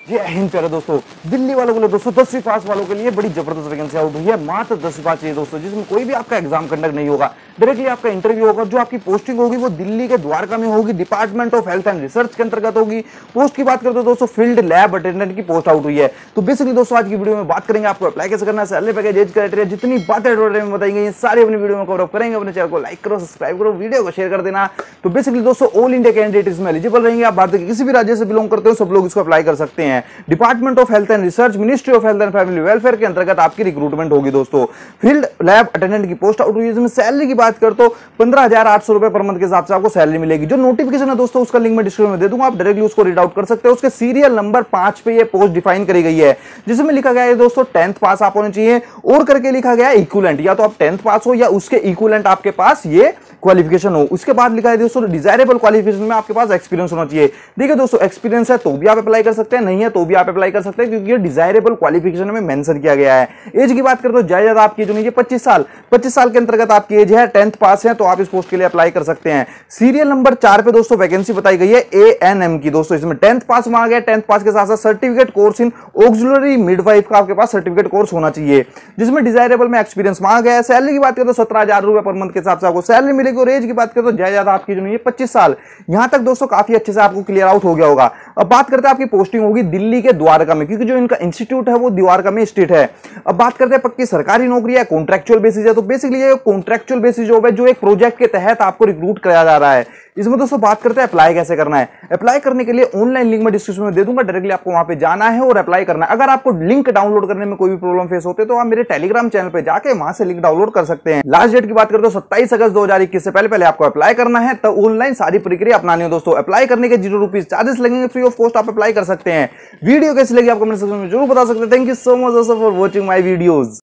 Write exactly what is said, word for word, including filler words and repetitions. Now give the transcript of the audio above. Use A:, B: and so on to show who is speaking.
A: जय हिंद प्यारे दोस्तों। दिल्ली वालों के लिए दोस्तों दसवीं पास वालों के लिए बड़ी जबरदस्त वैकेंसी आउट हुई है। मात्र दसवीं पास चाहिए दोस्तों, जिसमें कोई भी आपका एग्जाम कंडक्ट नहीं होगा, डायरेक्टली आपका इंटरव्यू होगा। जो आपकी पोस्टिंग होगी वो दिल्ली के द्वारका में होगी, department of health and research के अंतर्गत होगी। पोस्ट की बात करते हैं दोस्तों, फील्ड लैब अटेंडेंट की पोस्ट आउट हुई है। तो बेसिकली दोस्तों आज की वीडियो में बात करेंगे आपको अप्लाई कैसे करना है, सैलरी पैकेज, एज क्राइटेरिया, जितनी बातें एडवर्टाइजमेंट में बताएंगे ये सारी अपनी वीडियो में कवर अप करेंगे। अपने चैनल को लाइक करो, सब्सक्राइब करो, वीडियो को शेयर कर देना। तो बेसिकली दोस्तों ऑल इंडिया कैंडिडेट इसमें एलिजिबल रहेंगे। आप भारत के किसी भी राज्य से बिलोंग करते हो सब लोग इसको अप्लाई कर सकते हैं। Department of health and research, ministry of health and family welfare के अंतर्गत आपकी रिक्रूटमेंट होगी दोस्तों। फील्ड लैब अटेंडेंट की पोस्ट आउट हुई है, जिसमें सैलरी की बात कर तो पंद्रह हजार आठ सौ रुपए पर मंथ के हिसाब से आपको सैलरी मिलेगी। जो नोटिफिकेशन है दोस्तों उसका लिंक मैं डिस्क्रिप्शन में दे दूंगा, आप डायरेक्टली उसको रीड आउट कर सकते हो। उसके सीरियल नंबर पांच पे ये पोस्ट डिफाइन करी गई है, जिसमें लिखा गया है दोस्तों टेंथ पास आप होने चाहिए, और करके लिखा गया है इक्विवेलेंट, या तो आप टेंथ पास हो या उसके इक्विवेलेंट आपके पास ये क्वालिफिकेशन हो। उसके बाद लिखा है दोस्तों डिजायरेबल क्वालिफिकेशन में आपके पास एक्सपीरियंस होना चाहिए। देखिए दोस्तों एक्सपीरियंस है तो भी आप अप्लाई कर सकते हैं, नहीं है तो भी आप अप्लाई कर सकते हैं, क्योंकि ये डिजायरेबल क्वालिफिकेशन में मेंशन किया गया है। एज की बात करें तो ज्यादा आपकी जो नहीं है पच्चीस साल पच्चीस साल के अंतर्गत आपकी एज है, टेंथ पास है तो आप इस पोस्ट के लिए अप्लाई कर सकते हैं। सीरियल नंबर चार पे दोस्तों वैकेंसी बताई गई है ए एन एम की दोस्तों, इसमें टेंथ पास मांगा गया। टेंथ पास के साथ साथ certificate course in auxiliary midwife का आपके पास सर्टिफिकेट कोर्स होना चाहिए, जिसमें डिजायरेबल में एक्सपीरियंस मांगा गया है। सैलरी की बात करें तो सत्रह हजार रुपए पर मंथ के हिसाब से आपको सैलरी मिलेगी, और एज की बात करें तो ज्यादा आपकी जो नहीं है पच्चीस साल। यहां तक दोस्तों काफी अच्छे से आपको क्लियर आउट हो गया होगा। अब बात करते हैं आपकी पोस्टिंग होगी दिल्ली के द्वारका में, क्योंकि जो इनका इंस्टीट्यूट है वो द्वारका में स्थित है। अब बात करते हैं पक्की सरकारी नौकरी है, कॉन्ट्रैक्चुअल बेसिस है। तो बेसिकली ये कॉन्ट्रैक्चुअल बेसिस जॉब है, जो एक प्रोजेक्ट के तहत आपको रिक्रूट कराया जा रहा है। इसमें दोस्तों बात करते हैं अप्लाई कैसे करना है। अप्लाई करने के लिए ऑनलाइन लिंक मैं डिस्क्रिप्शन में दे दूंगा, डायरेक्टली आपको वहां पे जाना है और अप्लाई करना है। अगर आपको लिंक डाउनलोड करने में कोई भी प्रॉब्लम फेस होते तो आप मेरे टेलीग्राम चैनल पे जाके वहां से लिंक डाउनलोड कर सकते हैं। लास्ट डेट की बात करते हो सत्ताईस अगस्त दो हजार इक्कीस से पहले पहले आपको अप्लाई करना है, तो ऑनलाइन सारी प्रक्रिया अपनानी है दोस्तों। अप्लाई करने के जीरो रुपीज चार्जेस लगेंगे, फ्री ऑफ कॉस्ट आप अप्लाई कर सकते हैं। वीडियो कैसी लगी आपको कमेंट सेक्शन में जरूर बता सकते हैं। Thank you so much for watching my videos.